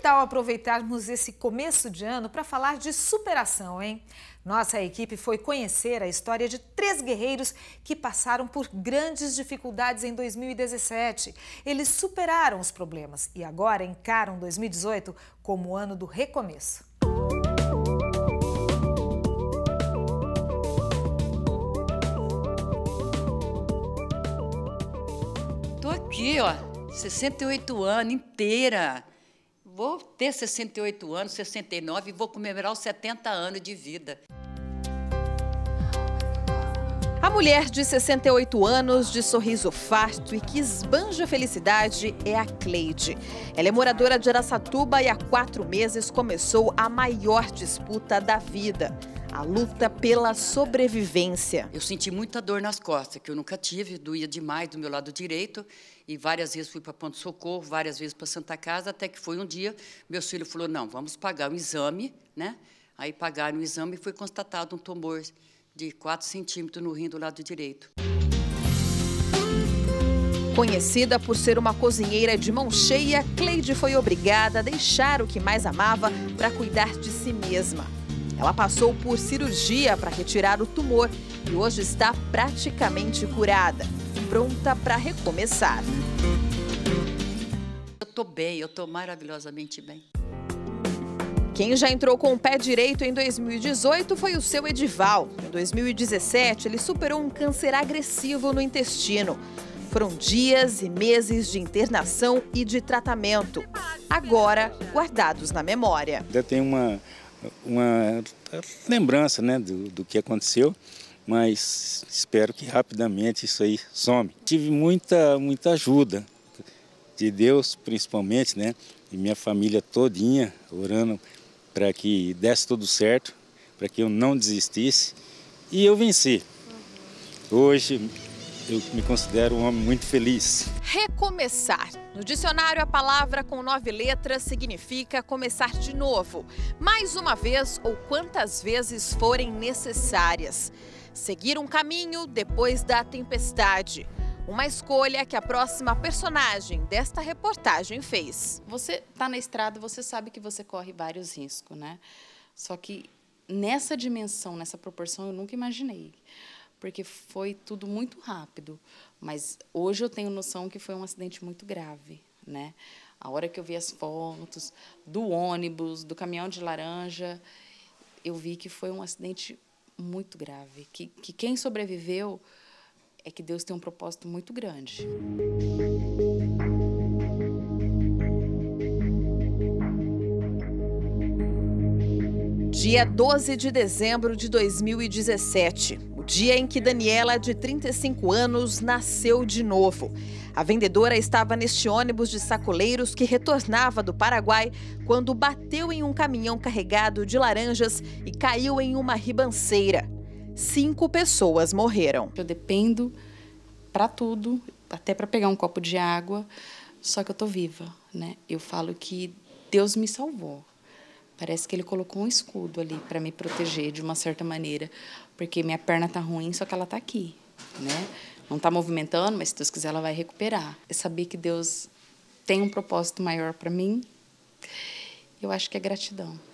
tal aproveitarmos esse começo de ano para falar de superação, hein? Nossa equipe foi conhecer a história de 3 guerreiros que passaram por grandes dificuldades em 2017. Eles superaram os problemas e agora encaram 2018 como o ano do recomeço. Tô aqui, ó, 68 anos inteira. Vou ter 68 anos, 69 e vou comemorar os 70 anos de vida. A mulher de 68 anos, de sorriso farto e que esbanja felicidade é a Cleide. Ela é moradora de Araçatuba e há 4 meses começou a maior disputa da vida. A luta pela sobrevivência. Eu senti muita dor nas costas, que eu nunca tive, doía demais do meu lado direito. E várias vezes fui para Ponto Socorro, várias vezes para Santa Casa, até que foi um dia, meu filho falou, não, vamos pagar o exame, né? Aí pagaram o exame e foi constatado um tumor de 4 centímetros no rim do lado direito. Conhecida por ser uma cozinheira de mão cheia, Cleide foi obrigada a deixar o que mais amava para cuidar de si mesma. Ela passou por cirurgia para retirar o tumor e hoje está praticamente curada, pronta para recomeçar. Eu estou bem, eu estou maravilhosamente bem. Quem já entrou com o pé direito em 2018 foi o seu Edival. Em 2017, ele superou um câncer agressivo no intestino. Foram dias e meses de internação e de tratamento, agora guardados na memória. Eu tenho uma lembrança, né, do que aconteceu, mas espero que rapidamente isso aí some. Tive muita ajuda de Deus, principalmente, né, e minha família todinha orando para que desse tudo certo, para que eu não desistisse, e eu venci. Hoje eu me considero um homem muito feliz. Recomeçar. No dicionário, a palavra com 9 letras significa começar de novo, mais uma vez ou quantas vezes forem necessárias. Seguir um caminho depois da tempestade. Uma escolha que a próxima personagem desta reportagem fez. Você está na estrada, você sabe que você corre vários riscos, né? Só que nessa dimensão, nessa proporção, eu nunca imaginei. Porque foi tudo muito rápido. Mas hoje eu tenho noção que foi um acidente muito grave, né? A hora que eu vi as fotos do ônibus, do caminhão de laranja, eu vi que foi um acidente muito grave. Que quem sobreviveu é que Deus tem um propósito muito grande. Dia 12 de dezembro de 2017, o dia em que Daniela, de 35 anos, nasceu de novo. A vendedora estava neste ônibus de sacoleiros que retornava do Paraguai quando bateu em um caminhão carregado de laranjas e caiu em uma ribanceira. 5 pessoas morreram. Eu dependo para tudo, até para pegar um copo de água, só que eu tô viva, né? Eu falo que Deus me salvou. Parece que Ele colocou um escudo ali para me proteger de uma certa maneira, porque minha perna tá ruim, só que ela tá aqui, né? Não tá movimentando, mas se Deus quiser ela vai recuperar. É saber que Deus tem um propósito maior para mim, eu acho que é gratidão.